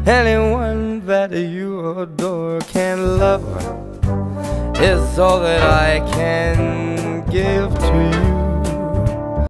Anyone that you adore can love is all that I can